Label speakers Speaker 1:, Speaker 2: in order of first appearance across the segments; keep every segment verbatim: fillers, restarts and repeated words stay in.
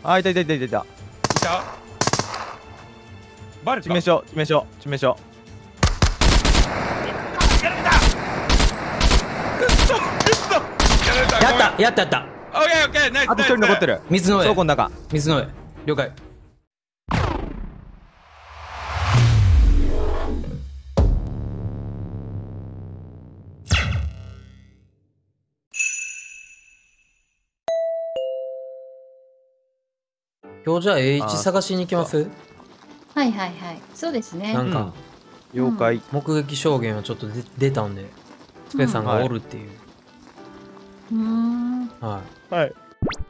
Speaker 1: あ、いたいたいたいたいた。
Speaker 2: いたバレた。
Speaker 1: 致命傷、致命傷、致命傷。
Speaker 2: やられた。くっそくっそ。やられた。
Speaker 3: やったやったやった。
Speaker 2: オッケーオッケー、ナイス。
Speaker 1: あと一人残ってる。
Speaker 3: 水の上
Speaker 1: 倉庫の中。
Speaker 3: 水の上了解。今日じゃあ エーワン 探しに行きます。
Speaker 4: はいはいはい。そうですね。
Speaker 3: なんか、
Speaker 1: 妖怪。
Speaker 3: 目撃証言はちょっと出出たんで、スペさんがおるっていう。
Speaker 4: うーん。
Speaker 3: は
Speaker 1: はい。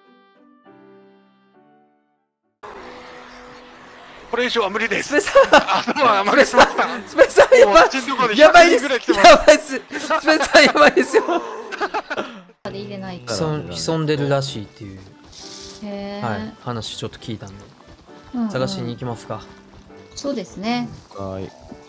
Speaker 2: これ以上は無理です。
Speaker 3: スペさん、
Speaker 2: あ、そうは無理しました。
Speaker 3: スペさんやばい、やばいです。やばいです。スペさんやばいですよ。
Speaker 4: で入れないと。
Speaker 3: 潜潜んでるらしいっていう、
Speaker 4: へえ。
Speaker 3: はい、話ちょっと聞いたんで、
Speaker 4: うんうん
Speaker 3: 探しに行きますか。
Speaker 4: そうですね。
Speaker 1: はい。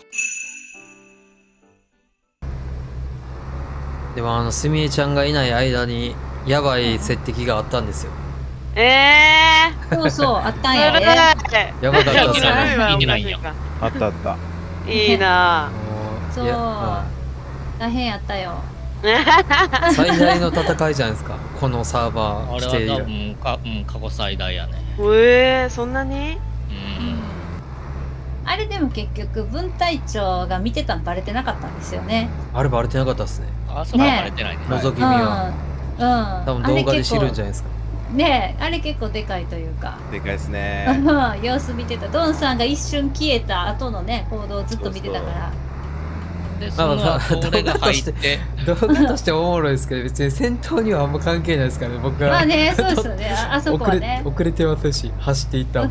Speaker 3: でもあのすみえちゃんがいない間にやばい接敵があったんですよ。
Speaker 5: ええ
Speaker 4: そうそう、あったん
Speaker 5: ー。
Speaker 4: やね。
Speaker 3: やばかったっすね。
Speaker 5: 聞いてないんや。
Speaker 1: あったあった。
Speaker 5: いいな
Speaker 4: そう
Speaker 3: いや、は
Speaker 4: 大変やったよ。
Speaker 3: い、最大の戦いじゃないですか、このサーバー
Speaker 6: あ
Speaker 3: 来ている。
Speaker 6: れは多分か、うん、過去最大やね。
Speaker 5: ぁ。ええー、そんなに？
Speaker 6: うん。
Speaker 4: あれでも結局分隊長が見てたんバレてなかったんですよね。
Speaker 3: あれバレてなかったっすね。
Speaker 6: あ、それはバレてないね。
Speaker 3: 覗き見
Speaker 4: うん。
Speaker 3: は。
Speaker 4: うん。
Speaker 3: 多分動画で知るんじゃないですか。
Speaker 4: ねえ、あれ結構でかいというか。
Speaker 1: でかいですね。
Speaker 4: 様子見てた。ドンさんが一瞬消えた後のね、行動をずっと見てたから。
Speaker 6: で、その後俺が入って、
Speaker 3: 動画としておもろいですけど、別に戦闘にはあんま関係ないですからね、僕は。
Speaker 4: まあね、そうですよね。ああそこは
Speaker 3: 遅れ
Speaker 4: ね。
Speaker 3: 遅れてますし、走っていったもん。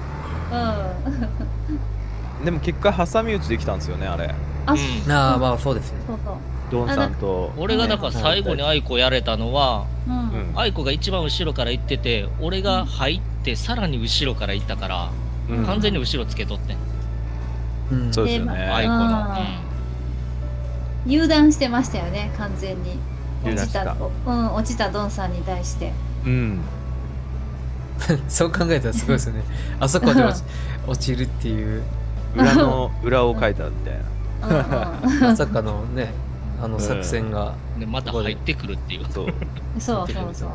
Speaker 4: うん。
Speaker 1: でも結果挟み撃ちできたんですよね、あれ。
Speaker 4: あ、
Speaker 6: うん
Speaker 4: そう
Speaker 3: ああ、まあそうですね。
Speaker 4: そう。
Speaker 1: ドンさんと。
Speaker 6: 俺がだから最後にアイコやれたのは、
Speaker 4: う。
Speaker 1: うんん。
Speaker 6: アイコが一番後ろから行ってて、俺が入ってさらに後ろから行ったから、
Speaker 1: うん
Speaker 6: 完全に後ろつけとってん。
Speaker 3: うん
Speaker 1: そうですよね。
Speaker 6: アイコの。
Speaker 4: 油断してましたよね、完全に。落ち
Speaker 1: 油断した
Speaker 4: た、うん、落ちたドンさんに対して。
Speaker 1: うん。
Speaker 3: そう考えたらすごいですよね。あそこで落ち落ちるっていう、
Speaker 1: 裏の裏を書いたみたいな。
Speaker 4: うん
Speaker 3: まさかのね、あの作戦が。
Speaker 6: うん。で、また入ってくるっていう。
Speaker 1: そう。
Speaker 4: うん、そうそうそう。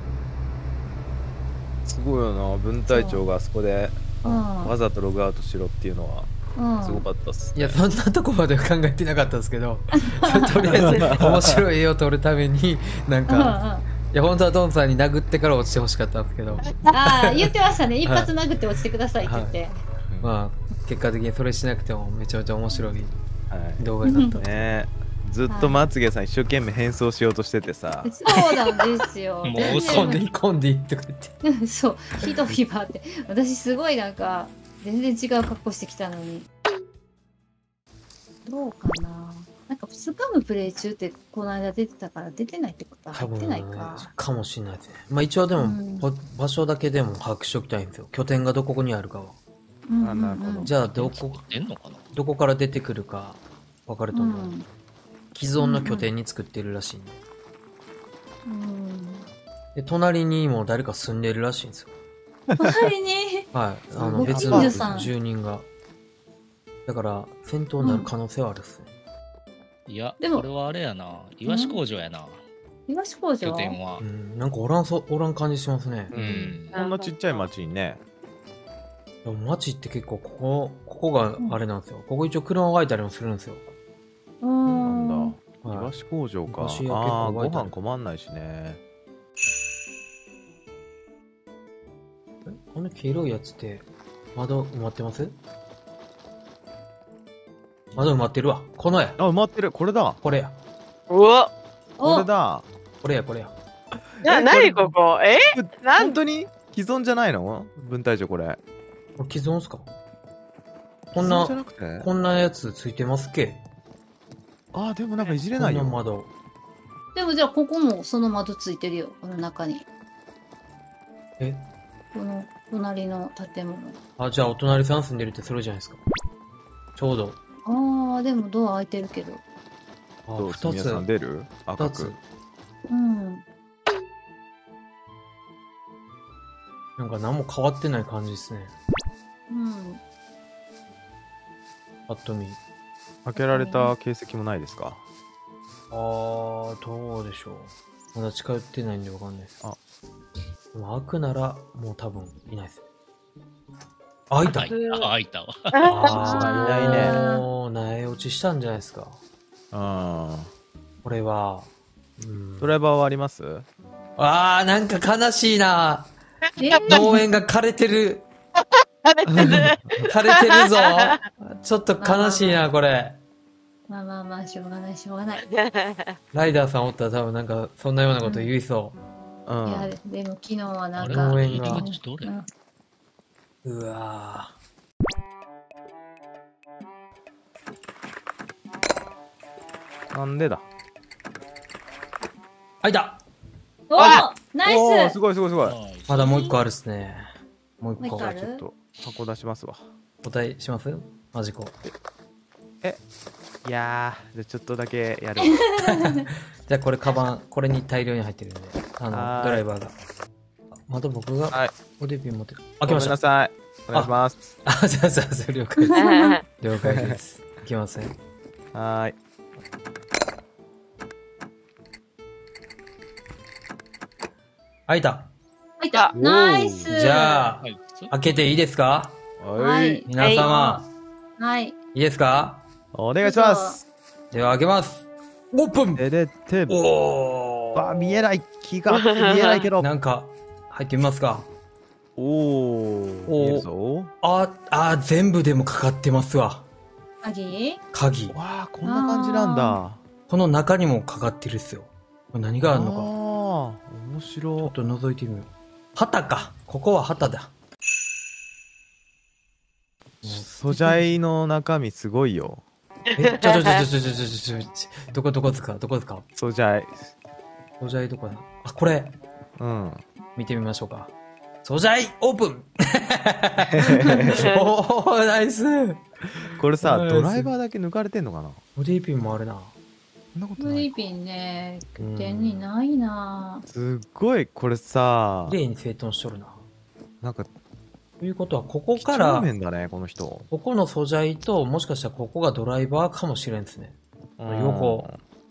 Speaker 1: すごいよな、分隊長があそこで
Speaker 4: うん
Speaker 1: わざとログアウトしろっていうのは
Speaker 4: うん、
Speaker 1: すごかったっす。
Speaker 3: いや、そんなとこまでは考えてなかったんですけど、とりあえず面白い絵を撮るために、なん
Speaker 4: うんうん、
Speaker 3: か、いや、本当はドンさんに殴ってから落ちてほしかったんですけど、
Speaker 4: ああ、言ってましたね。一発殴って落ちてくださいって言って。
Speaker 3: まあ、結果的にそれしなくてもめちゃめちゃ面白い
Speaker 1: はい
Speaker 3: 動画になった。
Speaker 1: ね、ずっとまつげさん一生懸命変装しようとしててさ、
Speaker 4: そうなんですよ。
Speaker 6: もう
Speaker 4: 全然
Speaker 3: コンディ、コンディとか言って。
Speaker 4: そう、ひどいわって。私すごいなんか、全然違う格好してきたのに。どうかな。なんか、スカムプレイ中ってこの間出てたから出てないってことは
Speaker 3: 多分
Speaker 4: 入ってないか。
Speaker 3: かもしれないですね。まあ一応でも、
Speaker 4: うん
Speaker 3: ば場所だけでも把握しておきたいんですよ。拠点がどこにあるかは。
Speaker 4: うんうんうん
Speaker 1: あなるほど
Speaker 3: じゃあどこ、
Speaker 6: 出んのかな。
Speaker 3: どこから出てくるか分かると思う。
Speaker 4: うん
Speaker 3: 既存の拠点に作ってるらしいんで。
Speaker 4: うん。
Speaker 3: で、隣にも誰か住んでるらしいんですよ。
Speaker 4: 隣に、
Speaker 3: はい。あの、
Speaker 4: ご
Speaker 3: 別の
Speaker 4: 近所さん
Speaker 3: 住人が。だから、戦闘になる可能性はあるっすね。
Speaker 6: いや、
Speaker 4: でも
Speaker 6: これはあれやな。イワシ工場やな。
Speaker 4: イワシ工場
Speaker 6: 拠点は
Speaker 3: う。ん、なんかおらんそ、おらん感じしますね。
Speaker 6: うん。
Speaker 1: こんなちっちゃい町にね、
Speaker 3: でも街って結構、ここ、ここがあれなんですよ。ここ一応車がいたりもするんですよ。
Speaker 4: う
Speaker 1: なんだ。
Speaker 4: ん。
Speaker 1: イワシ工場か。
Speaker 3: イワシが結構
Speaker 1: ああ、ご
Speaker 3: 湧いてる
Speaker 1: 飯困んないしね。
Speaker 3: えこの黄色いやつって、窓埋まってます窓埋まってるわ。このや。
Speaker 1: あ、埋まってる。これだ。
Speaker 3: これや。
Speaker 5: うわ。
Speaker 1: これだ。
Speaker 3: これや、これや。
Speaker 5: な、
Speaker 1: え
Speaker 5: なに
Speaker 1: これ
Speaker 5: ここえなん
Speaker 1: 本当に既存じゃないの分隊長これ。
Speaker 3: これ既存っすかこん
Speaker 1: 既存じゃ
Speaker 3: な、
Speaker 1: なくて
Speaker 3: こんなやつついてますっけ
Speaker 1: ああ、でもなんかいじれ
Speaker 3: こ
Speaker 1: なんいよ。
Speaker 3: な窓。
Speaker 4: でもじゃあここもその窓ついてるよ、この中に。
Speaker 3: え
Speaker 4: この隣の建物。
Speaker 3: あ、じゃあお隣さん住んでるってそれじゃないですか。ちょうど。
Speaker 4: ああ、でもドア開いてるけど。
Speaker 3: あ、
Speaker 1: どう
Speaker 3: 二つ。
Speaker 1: 皆さん出る赤
Speaker 3: 二つ
Speaker 1: く。。
Speaker 4: うん。
Speaker 3: なんか何も変わってない感じですね。
Speaker 4: うん。
Speaker 3: パッと見。
Speaker 1: 開けられた形跡もないですか？
Speaker 3: あー、どうでしょう。まだ近寄ってないんでわかんないです。
Speaker 1: あ
Speaker 3: でも開くなら、もう多分いないです。あ、開いた。
Speaker 6: 開いた。開いたわ。
Speaker 3: あー、
Speaker 1: いないね
Speaker 3: もう、苗落ちしたんじゃないですか。
Speaker 1: あ
Speaker 3: これは。うん
Speaker 1: ー。ドライバーはあります？
Speaker 3: あー、なんか悲しいな。
Speaker 4: え
Speaker 3: 農園が枯れてる。
Speaker 5: 食べてる。
Speaker 3: 枯れてるぞ。ちょっと悲しいな、これ。
Speaker 4: まあまあまあ、しょうがない、しょうがない。い
Speaker 3: ライダーさんおったら多分なんか、そんなようなこと言いそう。
Speaker 1: うん。
Speaker 4: や、でも昨日はな
Speaker 6: あれ
Speaker 4: んか、
Speaker 3: 農園が
Speaker 6: 入り口どれ？
Speaker 4: うん
Speaker 3: うわ
Speaker 1: なんでだ？
Speaker 3: ー。開いた。
Speaker 4: お
Speaker 5: あ
Speaker 4: ーナイ
Speaker 1: おー、
Speaker 4: ス
Speaker 1: すごいすごいすごい。
Speaker 3: まだもう一個あるっすね。もう一個
Speaker 4: もう一個あ。る
Speaker 1: ちょっと箱出しますわ。
Speaker 3: 答えしますマジコ。
Speaker 1: いやー、じゃあちょっとだけやる。
Speaker 3: じゃあこれカバン、これに大量に入ってるんで、あの、
Speaker 1: はーい
Speaker 3: ドライバーが。あまた僕が
Speaker 1: はい。
Speaker 3: おデピン持ってる。
Speaker 1: ごめん
Speaker 3: 開けました。
Speaker 1: なさい。お願いします。
Speaker 3: あ、じゃあ、じゃあ、了解です。了解です。いきません。
Speaker 1: はーい。
Speaker 3: 開いた。
Speaker 4: 入った
Speaker 1: おー
Speaker 4: ナイス
Speaker 3: じゃあ、
Speaker 6: はい。
Speaker 3: 開けていいですか
Speaker 4: はい
Speaker 3: 皆様、
Speaker 4: はい。
Speaker 3: いいですか
Speaker 1: お願いします。
Speaker 3: では開けます。オープン
Speaker 1: ででって、
Speaker 3: お
Speaker 1: わ、見えない。気が見えないけど。
Speaker 3: なんか、入ってみますか
Speaker 1: おー、見えるぞ。
Speaker 3: あ、あ、全部でもかかってますわ。
Speaker 4: 鍵
Speaker 3: 鍵。
Speaker 1: わー、こんな感じなんだ。
Speaker 3: この中にもかかってるっすよ。これ何があるのか。
Speaker 1: あー、面
Speaker 3: ちょ
Speaker 1: 白
Speaker 3: っと覗いてみよう。旗か。ここは旗だ。
Speaker 1: い。素材の中身すごいよ。
Speaker 3: え、ちょちょちょちょちょちょちょちょちょどこどこですかどこですか
Speaker 1: 素材。
Speaker 3: 素材どこだあ、これ。
Speaker 1: うん。
Speaker 3: 見てみましょうか。素材オープンおー、ナイス
Speaker 1: これさ、
Speaker 3: ナイス
Speaker 1: ドライバーだけ抜かれてんのかな？
Speaker 3: ボディピンもあるな。
Speaker 1: そんなこと
Speaker 4: フ
Speaker 1: ないか。
Speaker 4: リピンね、
Speaker 3: うん
Speaker 4: 点にないな
Speaker 1: すっごい、これさ、
Speaker 3: 綺麗に整頓しとるな。
Speaker 1: なんか、
Speaker 3: ということは、ここ
Speaker 1: 几帳
Speaker 3: から、
Speaker 1: 面だね、この人。
Speaker 3: ここの素材と、もしかしたらここがドライバーかもしれんですね。
Speaker 1: うん
Speaker 3: 横。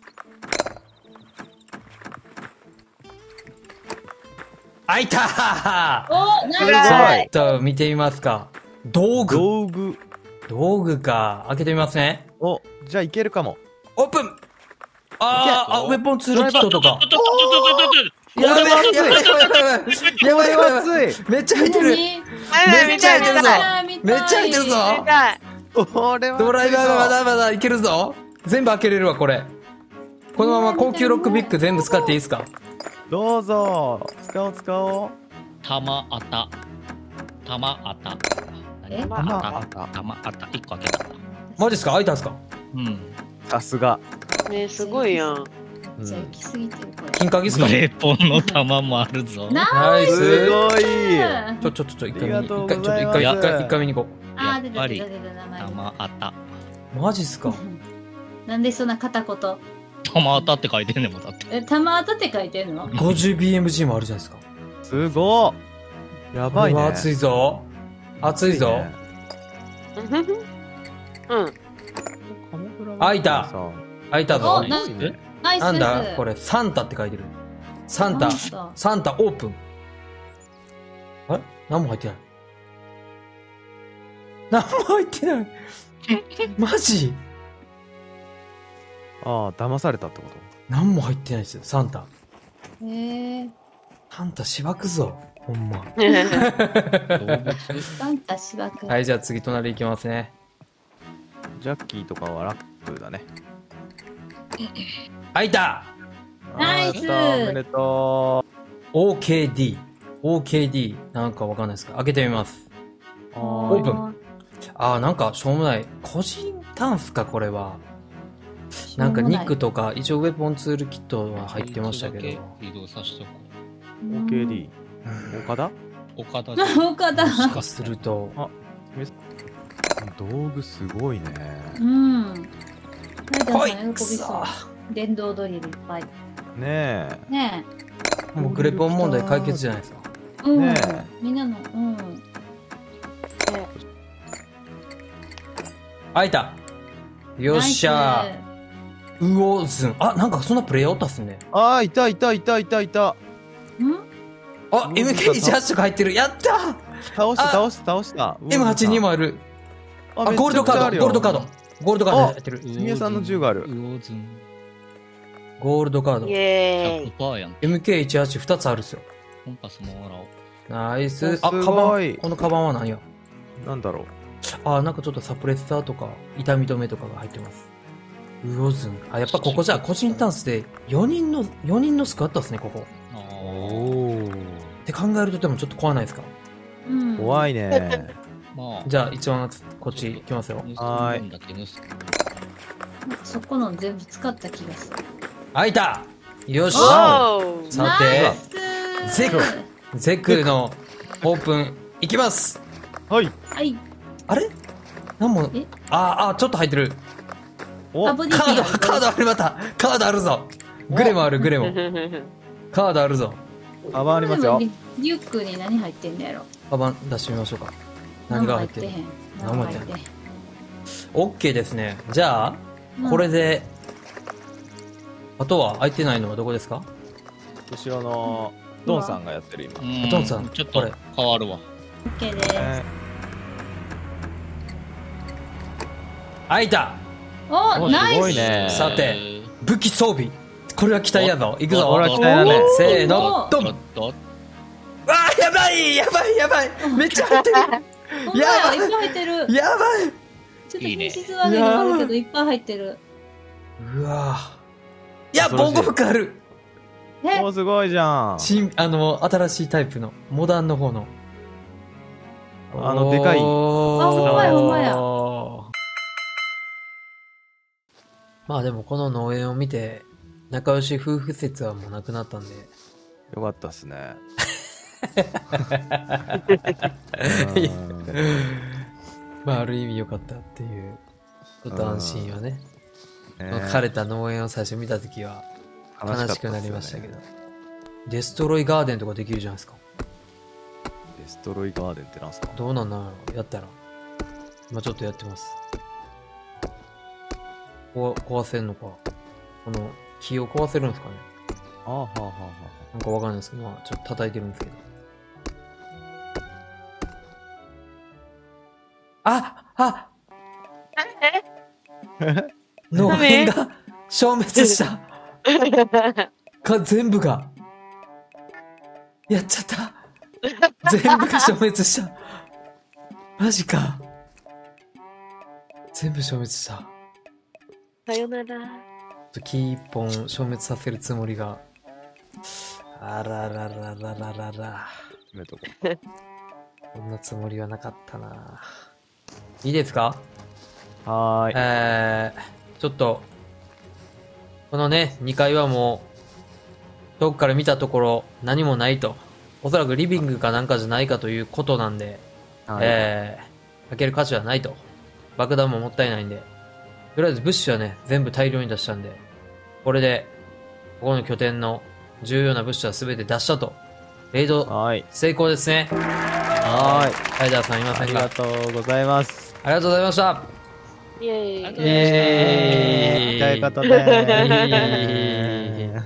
Speaker 3: 開いたー
Speaker 4: おナ
Speaker 5: すご
Speaker 4: イ
Speaker 5: い
Speaker 3: ちょっと見てみますか。道具。
Speaker 1: 道具。
Speaker 3: 道具か。開けてみますね。
Speaker 1: お、じゃあいけるかも。
Speaker 3: オープンあー、あ、ウェポンツールキットとか。
Speaker 6: ちょっとちょっとちょっとちょっと
Speaker 3: やばいやばいやばいやばいやばいやばいやばい
Speaker 1: 熱い。
Speaker 3: めっちゃ入ってる
Speaker 5: め
Speaker 3: めっちゃ入ってるぞ
Speaker 4: 見
Speaker 3: めっちゃ入ってるぞ
Speaker 5: 見たい。
Speaker 1: これは
Speaker 3: ドライバーがまだまだいけるぞ全部開けれるわ、これ。このまま高級ロックピック全部使っていいですか
Speaker 1: どうぞ。使おう使おう。
Speaker 6: 玉あた。玉あた。
Speaker 4: え
Speaker 6: 玉
Speaker 1: 玉
Speaker 6: あ
Speaker 1: あた
Speaker 6: た。玉あた。一個開けた。
Speaker 3: マジっすか開いたんすか
Speaker 6: うん。
Speaker 1: さすが。
Speaker 5: ねすごいやん。
Speaker 1: うん
Speaker 4: じゃあ行き過ぎてるこれ
Speaker 3: 金鍵っすか
Speaker 6: レポンの玉もあるぞ。
Speaker 4: な
Speaker 3: ナイ
Speaker 1: す
Speaker 3: ス
Speaker 1: ごい。
Speaker 3: ちょ、ちょ、ちょ、ちょ、一回見に、
Speaker 1: ありがとう
Speaker 3: 一回、ちょっと一
Speaker 1: ございます
Speaker 3: 回、一回、一回見に行こ
Speaker 4: あー出
Speaker 6: やったぱり
Speaker 4: 出た出た名前
Speaker 6: 玉あた。
Speaker 3: う。マジっすか
Speaker 4: なんでそんな片言
Speaker 6: 玉あたって書いてんねんもんだって。
Speaker 4: え玉跡って書いてんの
Speaker 3: ごじゅうビーエムジー もあるじゃないですか。
Speaker 1: すごっ。やばいね。
Speaker 3: これは熱いぞ。熱いぞ。
Speaker 1: ね。
Speaker 5: うん。
Speaker 3: 開いた開いた
Speaker 4: お
Speaker 3: ぞ。
Speaker 4: な
Speaker 1: すごいね。
Speaker 4: ナイス
Speaker 3: なんだ
Speaker 4: です
Speaker 3: これ、サンタって書いてる。サンタ、
Speaker 4: サンタ
Speaker 3: サンタオープン。あれ何も入ってない。何も入ってない。マジ
Speaker 1: ああ、騙されたってこと？
Speaker 3: 何も入ってないですよ、サンタ。
Speaker 4: へえ
Speaker 3: サンタしばくぞ。ほんま。
Speaker 6: 動物
Speaker 4: サンタしばく
Speaker 3: はい、じゃあ次隣行きますね。
Speaker 1: ジャッキーとかはラップだね。
Speaker 3: 開いた
Speaker 4: ナイス
Speaker 1: あーやったおめでと
Speaker 3: !オーケーディー。オーケーディー。なんかわかんないですか開けてみます。
Speaker 1: う。
Speaker 3: オープンあー、なんかしょうもない。個人タンスか、これは。なんか肉とか、一応ウェポンツールキットは入ってましたけど。
Speaker 6: 移動させとこ
Speaker 1: オーケーディ
Speaker 3: うん
Speaker 1: ー。岡田？
Speaker 6: う。岡田
Speaker 4: な岡田
Speaker 3: もしかすると、
Speaker 1: 道具すごいね。
Speaker 4: うんライダ
Speaker 3: 来い
Speaker 4: ーさん喜び
Speaker 3: くそ
Speaker 4: そう電動ドリルいっぱい
Speaker 1: ねえ。
Speaker 4: ね
Speaker 3: もうグレポン問題解決じゃないですか。
Speaker 4: うん、
Speaker 1: ね
Speaker 4: みんなの、うん。
Speaker 3: 開いた。よっしゃー。ウオズン。あ、なんかそんなプレイヤーおったっすね。
Speaker 1: あー、いたいたいたいたいた。
Speaker 4: ナイス。ん
Speaker 3: あ、エムケーじゅうはち とか入ってる。やった
Speaker 1: 倒した
Speaker 3: あ
Speaker 1: 倒した倒した。
Speaker 3: ー !エムはちじゅうに もある。あ、ゴールドカード、ゴールドカード。ゴールドカード入ってる。
Speaker 1: すみれさんの銃がある
Speaker 6: ウオーズン。
Speaker 3: ゴールドカード
Speaker 5: イ。エーイ。
Speaker 6: ひゃくパーセント やん。
Speaker 3: エムケーじゅうはちふたつあるっすよ。
Speaker 6: コンパスもらおう。
Speaker 3: ナイス。
Speaker 1: お
Speaker 3: あ、カ
Speaker 1: すごい
Speaker 3: バン。このカバンは何や
Speaker 1: なんだろう。
Speaker 3: あ、なんかちょっとサプレッサーとか、痛み止めとかが入ってます。ウオズン。あ、やっぱここじゃあ個人タンスでよにんの、よにんのスクあったっすね、ここ。
Speaker 6: あー
Speaker 1: お
Speaker 3: って考えるとでもちょっと怖ないですか？
Speaker 4: うん。
Speaker 1: 怖いね。
Speaker 6: まあ、
Speaker 3: じゃあ一番こっち行きますよ。
Speaker 6: 盗む
Speaker 1: はーい
Speaker 6: 分だけ盗む。
Speaker 4: そこの全部使った気がする。
Speaker 3: 開いたよし
Speaker 5: おー。
Speaker 3: さ
Speaker 4: ナ
Speaker 3: て、
Speaker 4: イス
Speaker 3: ゼクゼクのオープンいきます
Speaker 1: はい。
Speaker 4: はい。
Speaker 3: あれなんも
Speaker 4: え、
Speaker 3: ああ、ちょっと入ってる。
Speaker 1: お
Speaker 4: あ、ボディ
Speaker 3: カード、
Speaker 4: ピア
Speaker 3: カードあるまたカードあるぞグレもあるグレも。カードあるぞ。
Speaker 1: カバンありますよ。
Speaker 4: リリュックに何入ってんのやろ。
Speaker 3: カバン出してみましょうか。何が入ってる
Speaker 4: へん。
Speaker 3: 何も入っへん
Speaker 4: 何も入っててへん。
Speaker 3: オッケーですね。じゃあ、
Speaker 4: うん
Speaker 3: これで、あとは空いてないのはどこですか？
Speaker 1: 後ろのドンさんがやってる今。
Speaker 6: うん
Speaker 3: トンさん
Speaker 6: ちょっ
Speaker 3: ことれ
Speaker 6: 変わるわ。
Speaker 4: オッケーです。
Speaker 1: え
Speaker 3: 開いた
Speaker 4: お、
Speaker 1: お
Speaker 4: ナイス。
Speaker 1: すごいね
Speaker 3: さて武器装備これは期待やぞ。いくぞ。
Speaker 1: これは期待だね
Speaker 3: せーの、ドン。
Speaker 6: ちょっと、
Speaker 3: わあ、やばいやばいやばいめっちゃ入ってる
Speaker 4: ほんまや、いっぱい入ってる。
Speaker 3: やばい
Speaker 4: ちょっと
Speaker 6: いいね
Speaker 4: 品質悪いのもあるけど、いっぱい入ってる。
Speaker 3: うわいや、
Speaker 1: 恐ろしい
Speaker 3: 防護服ある
Speaker 4: え
Speaker 1: ー、おすごいじゃん。
Speaker 3: 新、あの、新しいタイプの、モダンの方の。
Speaker 1: あのでかい
Speaker 3: おー
Speaker 4: あほんまやほんまや
Speaker 3: まあでもこの農園を見て、仲良し夫婦説はもうなくなったんで。
Speaker 1: よかったっすね。
Speaker 3: いや
Speaker 1: うん
Speaker 3: まあある意味良かったっていう、ちょっと安心はね。
Speaker 1: ね
Speaker 3: 枯れた農園を最初見たときは悲しくなりましたけど。デストロイガーデンとかできるじゃないですか。
Speaker 1: デストロイガーデンってなんすか？
Speaker 3: どうなんだろうやったら。今ちょっとやってます。こ壊せんのか。この木を壊せるんですかね。
Speaker 1: ああはあはあは
Speaker 3: なんかわかんないですけど、まあちょっと叩いてるんですけど。ああ農園が消滅したか、全部が。やっちゃった。全部が消滅した。マジか。全部消滅した。
Speaker 5: さよなら。
Speaker 3: 木一本消滅させるつもりが。あららららららら。
Speaker 1: やめとこ
Speaker 3: こんなつもりはなかったな。いいですか？
Speaker 1: う。はーい。
Speaker 3: えー、ちょっと、このね、にかいはもう、遠くから見たところ何もないと。おそらくリビングかなんかじゃないかということなんで、
Speaker 1: はい
Speaker 3: えー、開ける価値はないと。爆弾ももったいないんで。とりあえず物資はね、全部大量に出したんで、これで、ここの拠点の重要な物資は全て出したと。レイド
Speaker 1: はーい。
Speaker 3: 成功ですね。
Speaker 1: はーい。
Speaker 3: ライダーさんいませんか？
Speaker 1: ありがとうございます。
Speaker 3: ありがとうございました。
Speaker 5: イェーイ。
Speaker 6: ありがとうございました
Speaker 3: イエーイ
Speaker 1: ということで
Speaker 3: イエーイ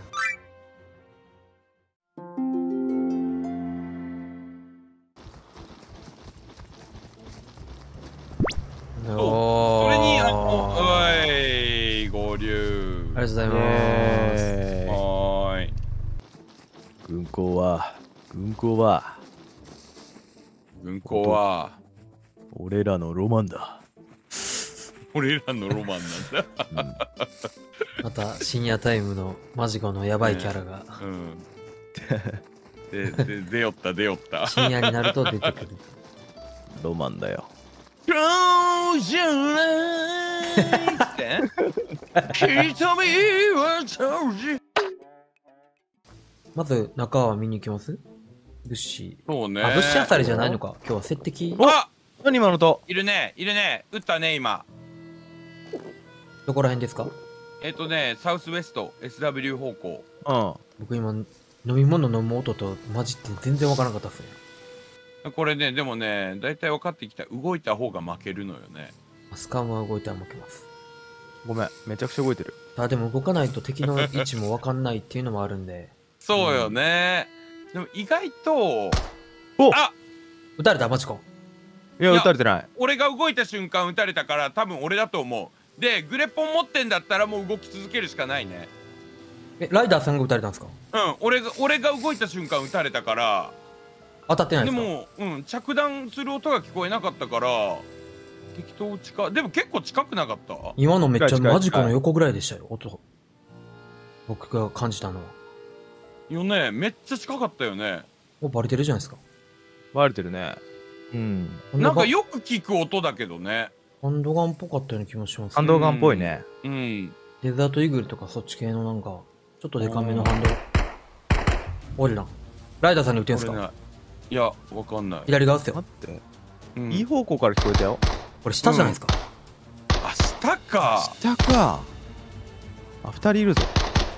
Speaker 3: おー
Speaker 2: それに、あの、おい、合流。
Speaker 3: ありがとうございます。
Speaker 1: えー
Speaker 2: はーい。
Speaker 1: 軍港は、軍港は、
Speaker 2: 軍港は、
Speaker 1: 俺らのロマンだ。
Speaker 2: 俺らのロマンなんだ。
Speaker 3: また深夜タイムのマジコのやばいキャラが
Speaker 2: うん。で、で、出よった、出よった。
Speaker 3: 深夜になると出てくる。
Speaker 1: ロマンだよ。
Speaker 2: クロージャーライって瞳は閉じ
Speaker 3: まず中は見に行きます？物資。
Speaker 2: そうね。
Speaker 3: あ、物資あたりじゃないのか。今日は接敵。
Speaker 2: あ、
Speaker 1: 何今のと。
Speaker 2: いるね、いるね。撃ったね、今。
Speaker 3: どこら辺ですか？
Speaker 2: えっとね、サウスウェスト、エスダブリュー 方向。
Speaker 1: うん。
Speaker 3: 僕今飲み物飲む音と混じって全然わからなかったっすね。
Speaker 2: これね、でもね、だいたい分かってきた。動いた方が負けるのよね。
Speaker 3: スカームは動いたら負けます。
Speaker 1: ごめん、めちゃくちゃ動いてる。
Speaker 3: ただでも動かないと敵の位置もわかんないっていうのもあるんで。
Speaker 2: そうよね。でも意外と、
Speaker 1: お
Speaker 2: あ
Speaker 3: 撃たれたマジコ。
Speaker 1: いや、
Speaker 2: いや
Speaker 1: 撃たれてない。
Speaker 2: 俺が動いた瞬間撃たれたから多分俺だと思う。で、グレポン持ってんだったらもう動き続けるしかないね。
Speaker 3: え、ライダーさんが撃たれたんですか？
Speaker 2: うん、俺が、俺が動いた瞬間撃たれたから、
Speaker 3: 当たってないですか？
Speaker 2: でも、うん、着弾する音が聞こえなかったから、適当近、でも結構近くなかった？
Speaker 3: 今のめっちゃ
Speaker 1: 近い近い
Speaker 3: マジコの横ぐらいでしたよ、音。僕が感じたのは。
Speaker 2: よね、めっちゃ近かったよね。
Speaker 3: もうバレてるじゃないですか。
Speaker 1: バレてるね。うん。
Speaker 2: なんかよく聞く音だけどね。
Speaker 3: ハンドガンっぽかったような気もします
Speaker 1: ハンドガンっぽいね。
Speaker 2: うん。
Speaker 3: デザートイーグルとかそっち系のなんか、ちょっとデカめのハンド。オリラン。ライダーさんに撃ってんすか？
Speaker 2: これね、いや、わかんない。
Speaker 3: 左側っすよ。
Speaker 1: 待って。
Speaker 2: うん
Speaker 1: いい方向から聞こえたよ。
Speaker 3: これ下じゃないですか。
Speaker 2: あ、下か。
Speaker 1: 下か。あ、二人いるぞ。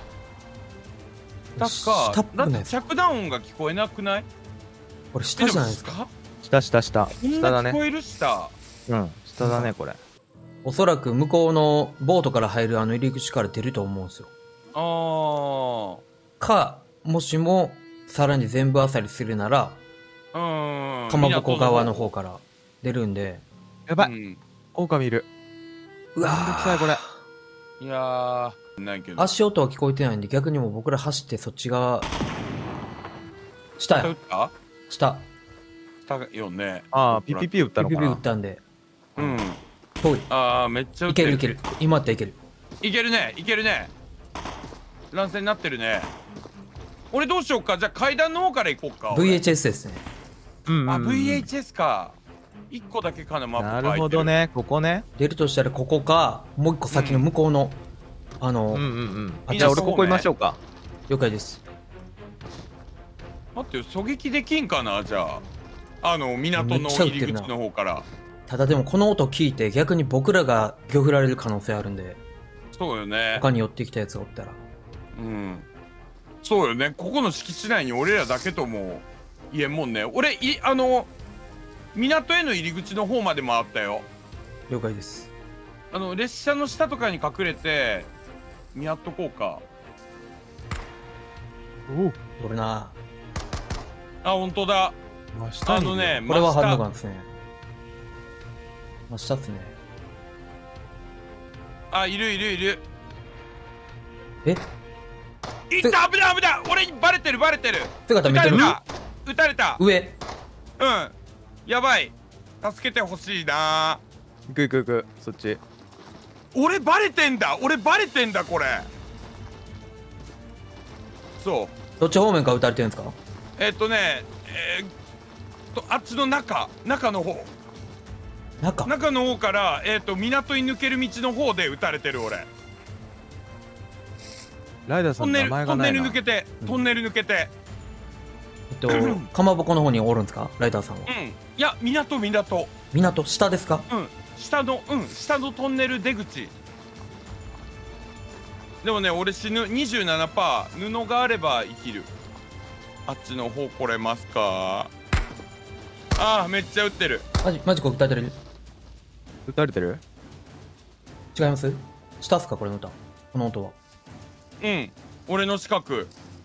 Speaker 2: 下か。
Speaker 3: 下っぽくない
Speaker 2: だって着弾音が聞こえなくない？
Speaker 3: これ下じゃないですか。
Speaker 2: か。
Speaker 1: 下下下。
Speaker 2: こん
Speaker 1: 下だね。
Speaker 2: な聞こえる下。
Speaker 1: うん。下だね、これ。
Speaker 3: おそらく向こうのボートから入るあの入り口から出ると思うんですよ。
Speaker 2: あ
Speaker 3: か、もしも、さらに全部あさりするなら、
Speaker 2: あ。うん。
Speaker 3: かまぼこ側の方から出るんで。
Speaker 1: やばい。
Speaker 2: うん
Speaker 1: 狼いる。
Speaker 3: うわ
Speaker 1: めんどくさい、これ。
Speaker 2: いやー、ないけど。
Speaker 3: 足音は聞こえてないんで、逆にもう僕ら走ってそっち側、下や。
Speaker 2: 下撃った
Speaker 3: 下。
Speaker 2: 下よね。
Speaker 1: ああ、ピピピ撃ったの
Speaker 3: ピピピ撃
Speaker 1: かな
Speaker 3: ったんで。
Speaker 2: うん。
Speaker 3: 遠い。
Speaker 2: ああ、めっちゃ撃って
Speaker 3: いけるいける。今っていける。
Speaker 2: いけるね、いけるね。乱戦になってるね。俺どうしようか。じゃあ階段の方から行こうか。俺
Speaker 3: ブイエイチエス ですね。
Speaker 1: うん
Speaker 2: あ、ブイエイチエス か。一個だけかな、マップ
Speaker 1: なるほどね、ここね。
Speaker 3: 出るとしたらここか、もう一個先の向こうの、あの、
Speaker 1: うんうんうん。
Speaker 3: あ
Speaker 1: じゃあ俺ここいましょうか。
Speaker 3: 了解です。
Speaker 2: 待ってよ、狙撃できんかな、じゃあ。あの、港の入り口の方から。
Speaker 3: ただでもこの音聞いて逆に僕らが漁振られる可能性あるんで、
Speaker 2: そうよね。
Speaker 3: 他に寄ってきたやつがおったら。
Speaker 2: うん。そうよね。ここの敷地内に俺らだけとも言えんもんね。俺、い、あの、港への入り口の方まで回ったよ。
Speaker 3: 了解です。
Speaker 2: あの、列車の下とかに隠れて、見張っとこうか。
Speaker 1: おお。
Speaker 3: これな
Speaker 2: あ、ほんとだ。あのね、
Speaker 3: これはハンドガ
Speaker 2: ン。
Speaker 3: ンですね。真下っすね。
Speaker 2: あ、いるいるいる。
Speaker 3: え
Speaker 2: いった危ない危ない俺にバレてるバレてる撃
Speaker 3: 姿見てる
Speaker 2: たれた撃たれた
Speaker 3: 上
Speaker 2: うんやばい助けてほしいな
Speaker 1: 行く行く行く、そっち。
Speaker 2: 俺バレてんだ俺バレてんだこれそう
Speaker 3: どっち方面から撃たれてるんですか？
Speaker 2: えーっとねえーっとあっちの中中の方
Speaker 3: 中
Speaker 2: 中の方からえーっと港に抜ける道の方で撃たれてる俺
Speaker 1: ライダーさんの名
Speaker 2: トンネルトンネ
Speaker 1: 前がないな。
Speaker 2: ル抜けてトンネル抜けて
Speaker 3: えっと、かまぼこの方におるんですかライダーさんは。
Speaker 2: うんいや港港
Speaker 3: 港下ですか？
Speaker 2: うん下のうん下のトンネル出口でもね俺死ぬ にじゅうななパーセント 布があれば生きるあっちの方来れますかあーめっちゃ撃ってる
Speaker 3: マジマジこ撃たれてる？
Speaker 1: 撃たれてる？
Speaker 3: 違います下っすかこれの歌この音は。
Speaker 2: うん俺の近く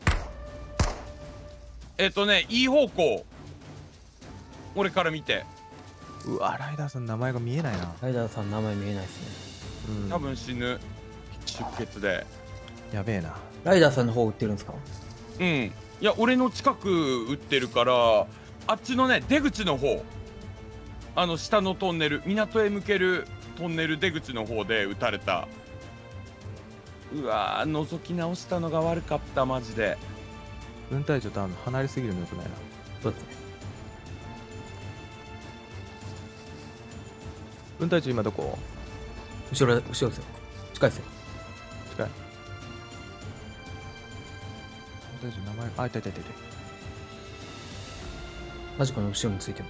Speaker 2: えっとねいい方向俺から見て
Speaker 1: うわ、ライダーさんの名前が見えないな。
Speaker 3: ライダーさん名前見えないですね。
Speaker 1: うん。
Speaker 2: 多分死ぬ出血で
Speaker 1: やべえな。
Speaker 3: ライダーさんの方撃ってるんですか？
Speaker 2: うんいや俺の近く撃ってるからあっちのね出口の方あの下のトンネル港へ向けるトンネル出口の方で撃たれたうわー覗き直したのが悪かったマジで
Speaker 1: 軍隊長とあの離れすぎるのよくないな。
Speaker 3: そうですね。
Speaker 1: 軍隊長今どこ？
Speaker 3: 後ろ、後ろですよ。近いですよ。
Speaker 1: 近い。軍隊長名前、あ、いたいたいたいた。
Speaker 3: マジコの後ろについてます。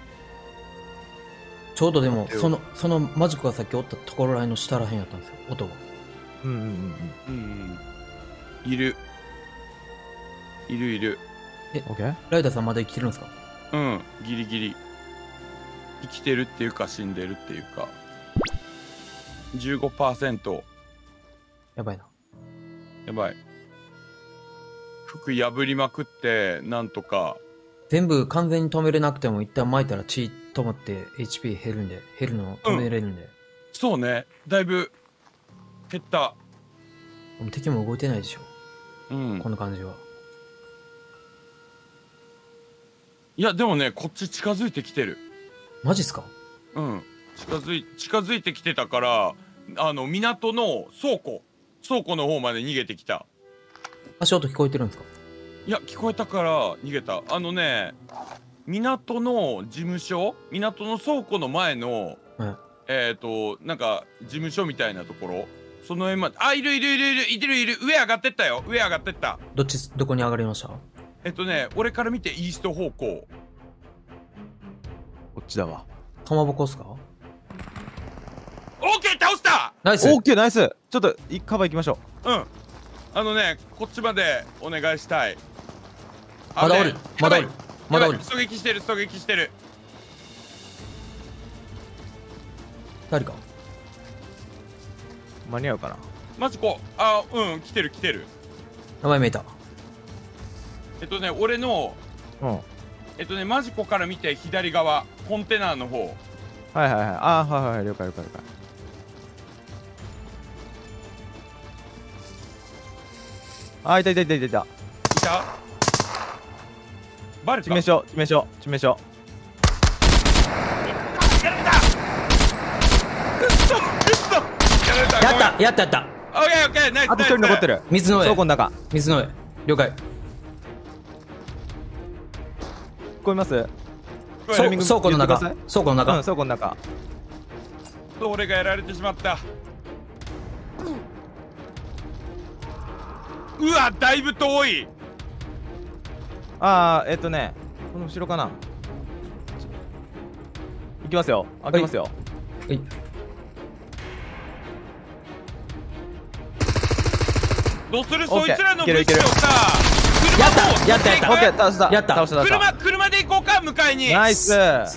Speaker 3: ちょうどでも、
Speaker 1: 待ってよ
Speaker 3: その、そのマジコがさっきおったところらへんの下らへんやったんですよ、音が。
Speaker 1: うんうんうんうん。
Speaker 2: うんいるいるいる。
Speaker 1: オッケー。
Speaker 3: ライダーさんまだ生きてるんですか？
Speaker 2: うんギリギリ生きてるっていうか死んでるっていうか じゅうごパーセント。
Speaker 3: やばいな。
Speaker 2: やばい。服破りまくってなんとか。
Speaker 3: 全部完全に止めれなくても一旦巻いたら血止まって エイチピー 減るんで、減るのを止めれるんで。
Speaker 2: そうねだいぶ減った。
Speaker 3: でも敵も動いてないでしょ。
Speaker 2: うん
Speaker 3: この感じは。
Speaker 2: いやでもねこっち近づいてきてる。
Speaker 3: マジっすか？
Speaker 2: うん近づい近づいてきてたからあの港の倉庫倉庫の方まで逃げてきた。
Speaker 3: 足音聞こえてるんですか？
Speaker 2: いや聞こえたから逃げた。あのね港の事務所港の倉庫の前の、
Speaker 3: はい、
Speaker 2: えっ、ー、となんか事務所みたいなところその辺まで。あいるいるいるいるいるいる上上がってったよ。上上がってった。
Speaker 3: どっちどこに上がりました？
Speaker 2: えっとね俺から見てイースト方向。
Speaker 1: こっちだわ。
Speaker 3: かまぼこっすか？
Speaker 2: オーケー倒した。
Speaker 3: ナイス。
Speaker 1: オッケーナイス。ちょっといカバー行きましょ
Speaker 2: うんあのねこっちまでお願いしたい。
Speaker 3: まだおるまだおるまだおる。
Speaker 2: 狙撃してる狙撃してる。
Speaker 3: 誰か
Speaker 1: う。間に合うかな。
Speaker 2: マジこあうん来てる来てる。
Speaker 3: 名前見えた。
Speaker 2: えっとね俺の
Speaker 1: うん。
Speaker 2: えっとねマジコから見て左側コンテナの方。
Speaker 1: はいはいはい。あーはいはい了解了解了解。あーいたいたいたいたいた。
Speaker 2: いたバレた。
Speaker 1: 致命傷致命傷致命傷。
Speaker 2: やられた。くっそくっそやられた。
Speaker 3: やったやったやった。
Speaker 2: オッケーオッケーナイスナイス。
Speaker 1: あと一人残ってる。
Speaker 3: 水の上
Speaker 1: 倉庫の中。
Speaker 3: 水の上了解。
Speaker 1: 聞こえます？
Speaker 3: そう
Speaker 1: タイミング
Speaker 3: 倉庫の中
Speaker 1: 言ってくだ
Speaker 3: 倉庫の中、
Speaker 1: さい。うん倉庫の中。
Speaker 2: 俺がやられてしまった。うわだいぶ遠い。
Speaker 1: あーえっとねこの後ろかな。いきますよ。開けますよ。
Speaker 3: はい。
Speaker 2: どうする
Speaker 1: オッケー
Speaker 2: そいつらの
Speaker 1: いけるいける
Speaker 2: 物資をさ
Speaker 3: やった
Speaker 2: 車も
Speaker 3: やったやった
Speaker 1: オッケー倒した。
Speaker 3: やった
Speaker 1: 倒した倒した。
Speaker 2: 車車で行こうか迎えに。
Speaker 1: ナイス。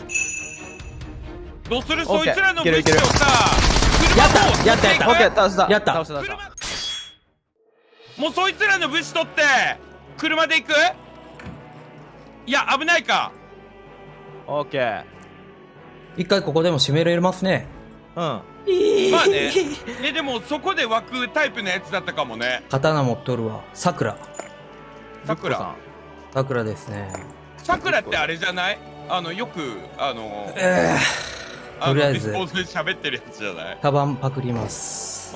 Speaker 2: どうする
Speaker 1: オッケー
Speaker 2: そいつらの
Speaker 1: いけるいける
Speaker 2: 物資をさ
Speaker 3: やった
Speaker 2: 車も
Speaker 3: やったやった
Speaker 1: オッケー倒した。
Speaker 3: やった
Speaker 1: 倒した倒した。
Speaker 2: 車もうそいつらの物資取って車で行く。いや危ないか。
Speaker 1: オッケー。
Speaker 3: 一回ここでも締めれますね。
Speaker 1: うん。
Speaker 2: まあねえでもそこで湧くタイプのやつだったかもね。
Speaker 3: 刀持っとるわ。さくら
Speaker 2: さくら
Speaker 1: さん。
Speaker 3: さくらですね。
Speaker 2: さくらってあれじゃないあのよくあの
Speaker 3: え
Speaker 2: あの
Speaker 3: とりあえず
Speaker 2: ディスコードで喋ってるやつじゃない。
Speaker 3: カバンパクります。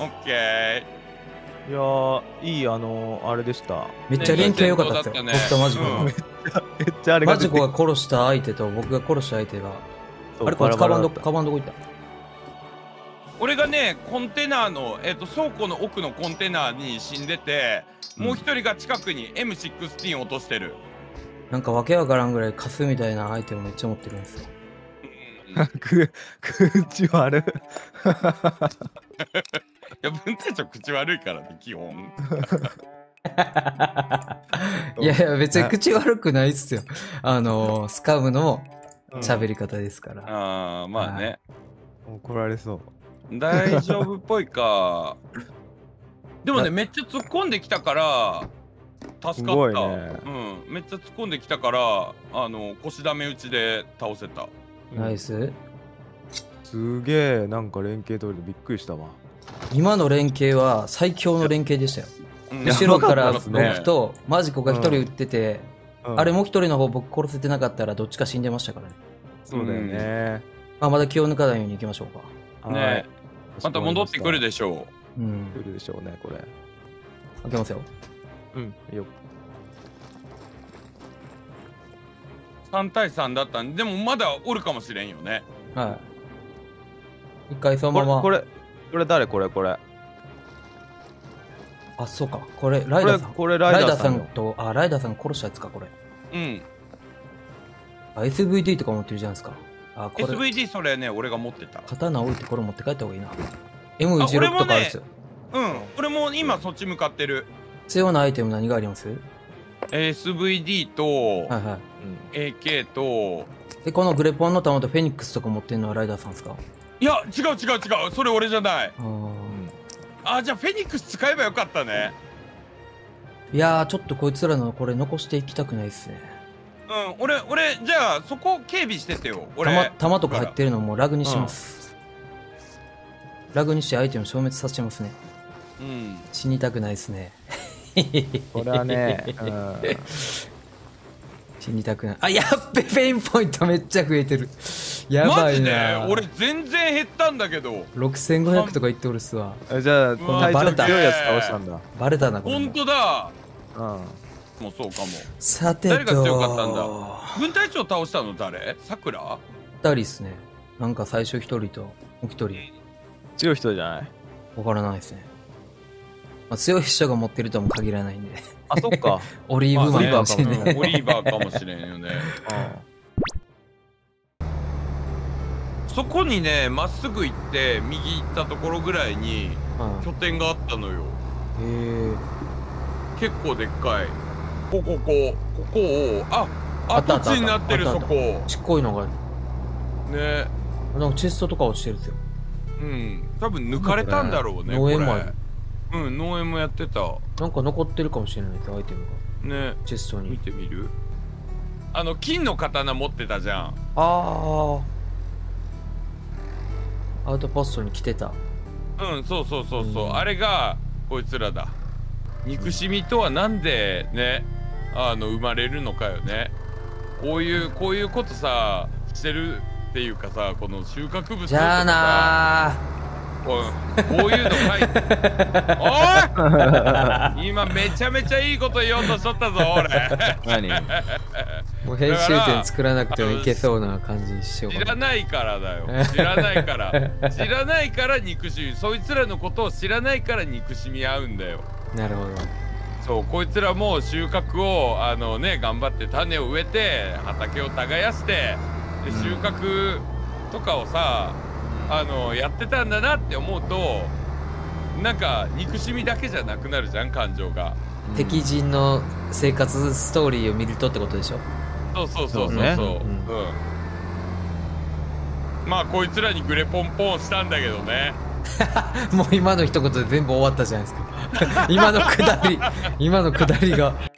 Speaker 2: オッケー。
Speaker 1: いやーいいあのー、あれでした。
Speaker 3: めっちゃ連携良かったですよ、
Speaker 2: ね
Speaker 3: 僕とマジコの、
Speaker 2: うん
Speaker 1: めっちゃあれが
Speaker 3: マジコが殺した相手と僕が殺した相手が
Speaker 1: そう
Speaker 3: あれこいつカバンど
Speaker 1: バラバラだった
Speaker 3: カバンどこ行った？
Speaker 2: 俺がねコンテナの、えっと倉庫の奥のコンテナに死んでて、
Speaker 1: うん
Speaker 2: もう一人が近くに エムシックスティーン 落としてる。
Speaker 3: なんかわけわからんぐらいカスみたいなアイテムめっちゃ持ってるんですよ。
Speaker 2: うん
Speaker 1: く口悪い。
Speaker 2: いや文太長口悪いからね基本。
Speaker 3: いやいや別に口悪くないっすよ。あのスカムの喋り方ですから。
Speaker 2: ああまあね、
Speaker 1: 怒られそう。
Speaker 2: 大丈夫っぽいか。でもねめっちゃ突っ込んできたから助かった、
Speaker 1: すごいね
Speaker 2: うんめっちゃ突っ込んできたからあの腰ダメ打ちで倒せた。
Speaker 3: ナイス。
Speaker 1: すげえなんか連携取れてびっくりしたわ。
Speaker 3: 今の連携は最強の連携でしたよ。
Speaker 2: うん
Speaker 3: 後ろから
Speaker 1: やばかったっすね
Speaker 3: 僕とマジコが一人撃ってて、
Speaker 1: うん
Speaker 3: あれもう一人の方僕殺せてなかったらどっちか死んでましたからね。
Speaker 1: そうだよね。
Speaker 3: まあ、まだ気を抜かないように行きましょうか。
Speaker 2: ね
Speaker 1: はい
Speaker 2: また戻ってくるでしょ
Speaker 3: うん。
Speaker 1: 来るでしょうねこれ。
Speaker 3: 開けますよ。
Speaker 1: うんいいよ。
Speaker 2: う。さん対さんだったんで、でもまだおるかもしれんよね。
Speaker 3: はい。一回その
Speaker 1: これ
Speaker 3: まま。
Speaker 1: これこれ誰これこれ
Speaker 3: あ、そうか。これ、ライ
Speaker 1: こ
Speaker 3: ダーさん。
Speaker 1: れこれライダーさんよ。
Speaker 3: と、あ、ライダーさん殺したやつか、これ。
Speaker 2: うん。
Speaker 3: あ、エスブイディー とか持ってるじゃないですか。あ、これ。
Speaker 2: エスブイディー それね、俺が持ってた。
Speaker 3: 刀置いてこれ持って帰った方がいいな。エムじゅうろく とかあるんですよ。
Speaker 2: うん。俺も今そっち向かってる。
Speaker 3: 必要なアイテム何があります？
Speaker 2: エスブイディー と
Speaker 3: はいは
Speaker 2: エーケー と
Speaker 3: い。で、このグレポンの弾とフェニックスとか持ってんのはライダーさんですか？
Speaker 2: いや違う違う違う、それ俺じゃない。
Speaker 3: あー
Speaker 2: あ、じゃあフェニックス使えばよかったね。
Speaker 3: いやー、ちょっとこいつらのこれ残していきたくないっすね。
Speaker 2: うん、俺俺じゃあそこ警備しててよ。俺
Speaker 3: 弾、弾とか入ってるのもラグにします。ラグにしてアイテム消滅させますね。
Speaker 2: うん
Speaker 3: 死にたくないっすね。
Speaker 1: これはね、うん、
Speaker 3: 死にたくない。あ、やっべ、ペインポイントめっちゃ増えてる。やばい
Speaker 2: マジで
Speaker 3: な。
Speaker 2: 俺全然減ったんだけど。
Speaker 3: ろくせんごひゃくとか言っておるっすわ。
Speaker 1: えじゃあ、
Speaker 2: うわ
Speaker 1: 体調
Speaker 3: バレた
Speaker 1: 強いやつ倒したんだ。
Speaker 3: バレたな、これ
Speaker 2: 本
Speaker 3: も。
Speaker 2: 当だ。
Speaker 1: うん。
Speaker 2: もうそうかも。
Speaker 3: さてと。
Speaker 2: 誰が強かったんだ軍隊長倒したの誰？さくら？
Speaker 3: 二人っすね。なんか最初一人と、もう一人。
Speaker 1: 強い人じゃない？
Speaker 3: わからないですね。まあ、強い人が持ってるとも限らないんで。
Speaker 1: あ、そっか。
Speaker 3: オリーブマンかもしれない。
Speaker 2: まあねオリーバーかもしれんよね。そこにね、まっすぐ行って右行ったところぐらいに
Speaker 3: うん
Speaker 2: 拠点があったのよ。
Speaker 3: へえ。
Speaker 2: 結構でっかい。ここここここをあ跡
Speaker 3: あったあった
Speaker 2: 地になってる
Speaker 3: あったあった
Speaker 2: そこ。
Speaker 3: ちっこいのが、
Speaker 2: ね。
Speaker 3: なんかチェストとか落ちてるんですよ。
Speaker 2: うん。多分抜かれたんだろうね。
Speaker 3: 農園もあ
Speaker 2: こ
Speaker 3: る。
Speaker 2: れうん、農園もやってた。
Speaker 3: なんか残ってるかもしれないです、アイテムが。
Speaker 2: ね。
Speaker 3: チェスト
Speaker 2: 見
Speaker 3: に。
Speaker 2: てみる？あの金の刀持ってたじゃん。
Speaker 3: ああ。アウトポストに来てた。
Speaker 2: うん、そうそうそうそう、
Speaker 3: うん
Speaker 2: あれがこいつらだ。憎しみとはなんでね、あの生まれるのかよね。こういうこういうことさしてるっていうかさ、この収穫物とかさ、
Speaker 3: じゃあな
Speaker 2: うんこういうの書いておい今めちゃめちゃいいこと言おうとしとったぞ俺。
Speaker 1: 何？
Speaker 3: ー。もう編集点作らなくてもいけそうな感じにしよう
Speaker 2: 知
Speaker 3: からな。
Speaker 2: ないからだよ。知らないから知らないから憎しみ、そいつらのことを知らないから憎しみ合うんだよ。
Speaker 3: なるほど。
Speaker 2: そう、こいつらも収穫をあのね頑張って種を植えて畑を耕してで収穫とかをさ、あのやってたんだなって思うと、なんか憎しみだけじゃなくなるじゃん、感情が。
Speaker 3: 敵陣の生活ストーリーを見るとってことでしょ。
Speaker 2: そうそうそうそうそう。
Speaker 1: そうね
Speaker 2: うん
Speaker 3: うん
Speaker 2: まあこいつらにグレポンポンしたんだけどね。
Speaker 3: もう今の一言で全部終わったじゃないですか。今のくだり、今のくだりが。